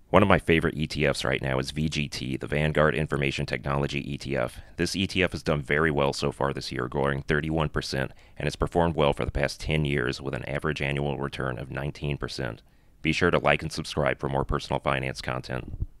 One of my favorite ETFs right now is VGT, the Vanguard Information Technology ETF. This ETF has done very well so far this year, growing 31%, and has performed well for the past 10 years with an average annual return of 19%. Be sure to like and subscribe for more personal finance content.